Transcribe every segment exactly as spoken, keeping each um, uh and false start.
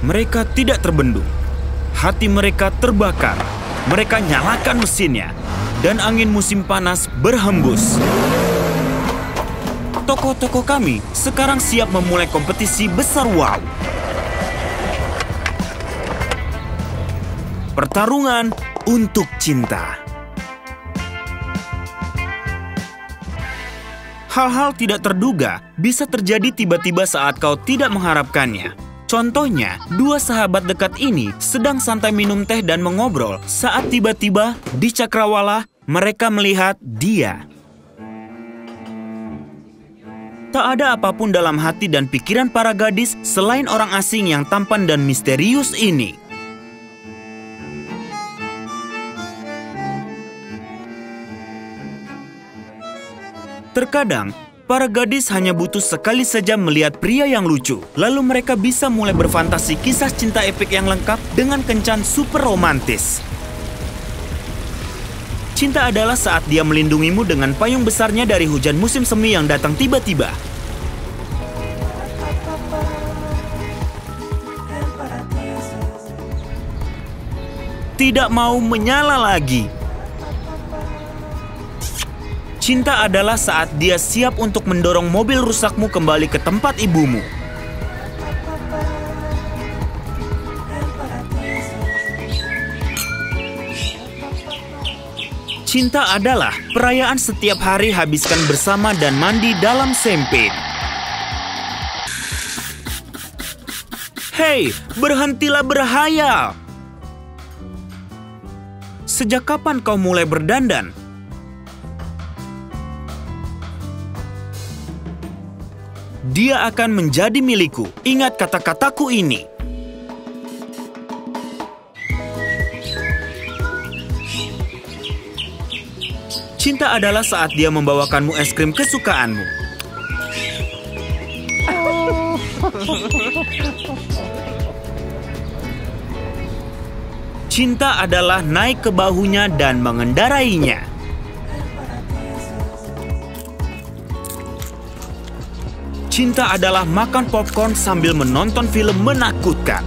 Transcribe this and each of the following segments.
Mereka tidak terbendung. Hati mereka terbakar. Mereka nyalakan mesinnya. Dan angin musim panas berhembus. Tokoh-tokoh kami sekarang siap memulai kompetisi besar wow. Pertarungan untuk cinta. Hal-hal tidak terduga bisa terjadi tiba-tiba saat kau tidak mengharapkannya. Contohnya, dua sahabat dekat ini sedang santai minum teh dan mengobrol saat tiba-tiba di cakrawala mereka melihat dia. Tak ada apapun dalam hati dan pikiran para gadis selain orang asing yang tampan dan misterius ini. Terkadang, para gadis hanya butuh sekali saja melihat pria yang lucu. Lalu mereka bisa mulai berfantasi kisah cinta epik yang lengkap dengan kencan super romantis. Cinta adalah saat dia melindungimu dengan payung besarnya dari hujan musim semi yang datang tiba-tiba. Tidak mau menyala lagi. Cinta adalah saat dia siap untuk mendorong mobil rusakmu kembali ke tempat ibumu. Cinta adalah perayaan setiap hari habiskan bersama dan mandi dalam champagne. Hei, berhentilah berhayal. Sejak kapan kau mulai berdandan? Dia akan menjadi milikku. Ingat kata-kataku ini. Cinta adalah saat dia membawakanmu es krim kesukaanmu. Cinta adalah naik ke bahunya dan mengendarainya. Cinta adalah makan popcorn sambil menonton film menakutkan.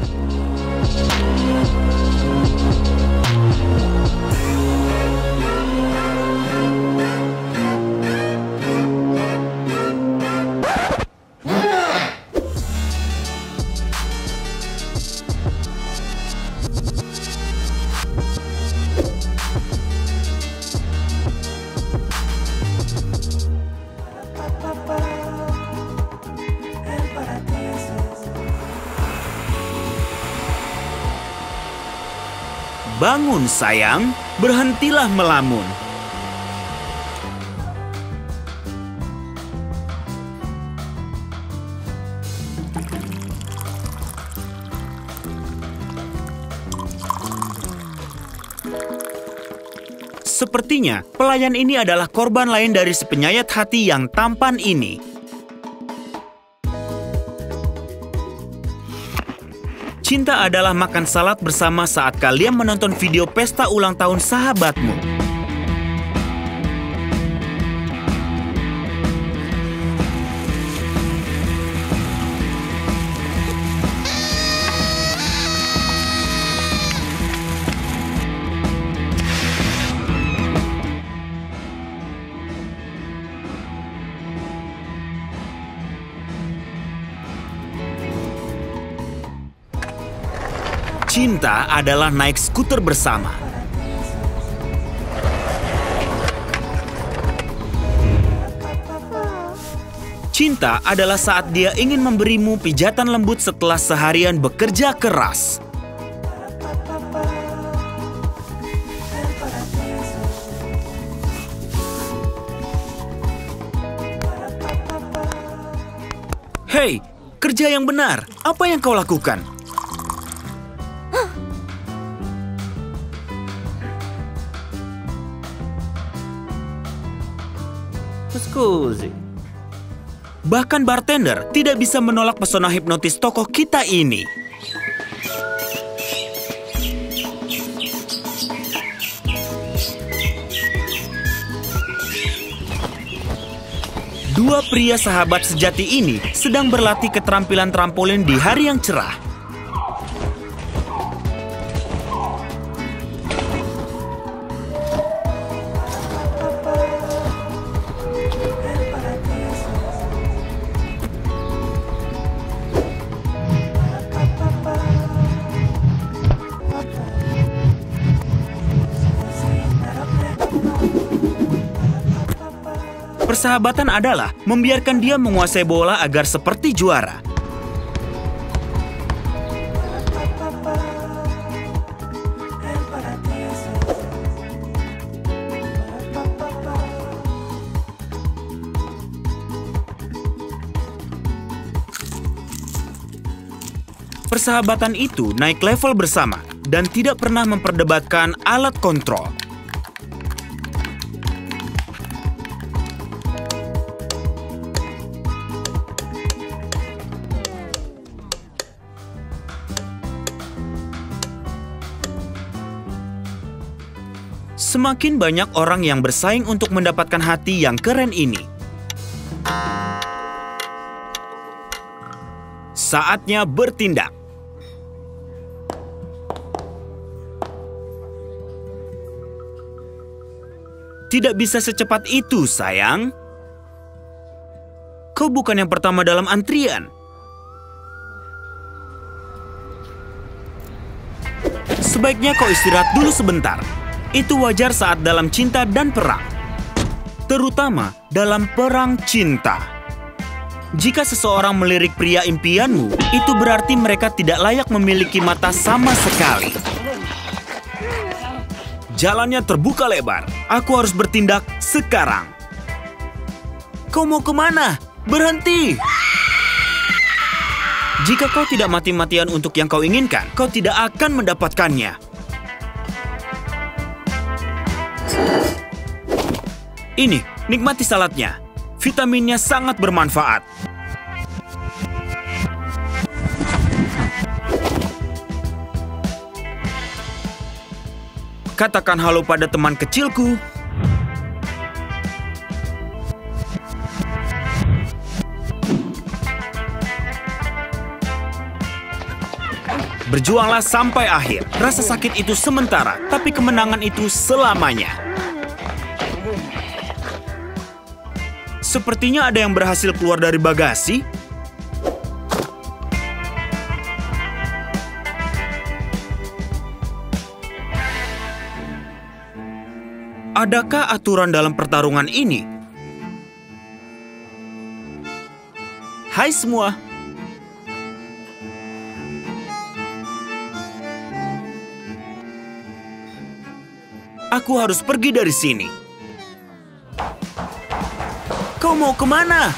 Bangun sayang, berhentilah melamun. Sepertinya pelayan ini adalah korban lain dari si penyayat hati yang tampan ini. Cinta adalah makan salad bersama saat kalian menonton video pesta ulang tahun sahabatmu. Cinta adalah naik skuter bersama. Cinta adalah saat dia ingin memberimu pijatan lembut setelah seharian bekerja keras. Hei, kerja yang benar. Apa yang kau lakukan? Scusi. Bahkan bartender tidak bisa menolak pesona hipnotis tokoh kita ini. Dua pria sahabat sejati ini sedang berlatih keterampilan trampolin di hari yang cerah. Persahabatan adalah membiarkan dia menguasai bola agar seperti juara. Persahabatan itu naik level bersama dan tidak pernah memperdebatkan alat kontrol. Semakin banyak orang yang bersaing untuk mendapatkan hati yang keren ini. Saatnya bertindak. Tidak bisa secepat itu, sayang. Kau bukan yang pertama dalam antrian. Sebaiknya kau istirahat dulu sebentar. Itu wajar saat dalam cinta dan perang. Terutama dalam perang cinta. Jika seseorang melirik pria impianmu, itu berarti mereka tidak layak memiliki mata sama sekali. Jalannya terbuka lebar. Aku harus bertindak sekarang. Kau mau kemana? Berhenti! Jika kau tidak mati-matian untuk yang kau inginkan, kau tidak akan mendapatkannya. Ini, nikmati saladnya. Vitaminnya sangat bermanfaat. Katakan halo pada teman kecilku. Berjuanglah sampai akhir. Rasa sakit itu sementara, tapi kemenangan itu selamanya. Sepertinya ada yang berhasil keluar dari bagasi. Adakah aturan dalam pertarungan ini? Hai semua. Aku harus pergi dari sini. Kau mau kemana?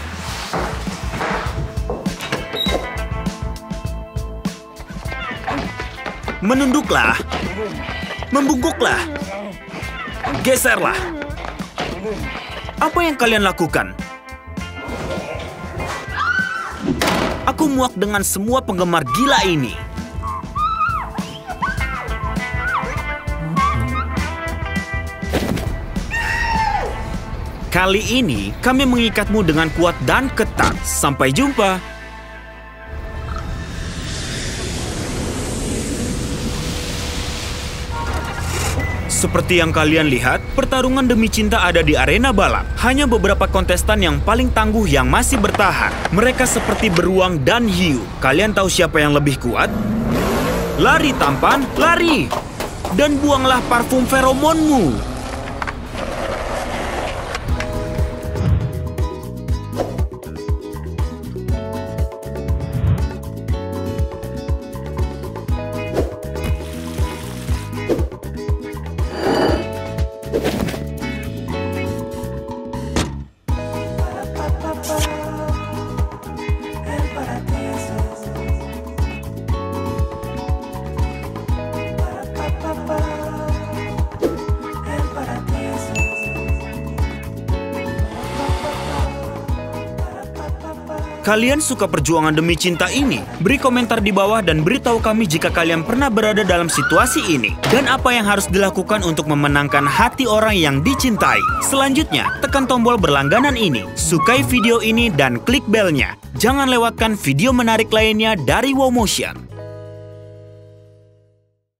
Menunduklah. Membungkuklah. Geserlah. Apa yang kalian lakukan? Aku muak dengan semua penggemar gila ini. Kali ini, kami mengikatmu dengan kuat dan ketat. Sampai jumpa. Seperti yang kalian lihat, pertarungan demi cinta ada di arena balap. Hanya beberapa kontestan yang paling tangguh yang masih bertahan. Mereka seperti beruang dan hiu. Kalian tahu siapa yang lebih kuat? Lari, tampan, lari! Dan buanglah parfum feromonmu. Kalian suka perjuangan demi cinta ini? Beri komentar di bawah dan beritahu kami jika kalian pernah berada dalam situasi ini. Dan apa yang harus dilakukan untuk memenangkan hati orang yang dicintai. Selanjutnya, tekan tombol berlangganan ini. Sukai video ini dan klik belnya. Jangan lewatkan video menarik lainnya dari WowMotion.